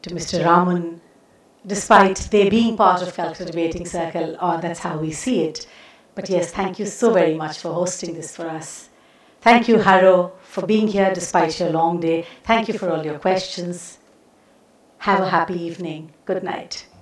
to Mr. Raman, despite they being part of Calcutta Debating Circle, or that's how we see it. But yes, thank you so very much for hosting this for us. Thank you, Haro, for being here despite your long day. Thank you for all your questions. Have a happy evening. Good night.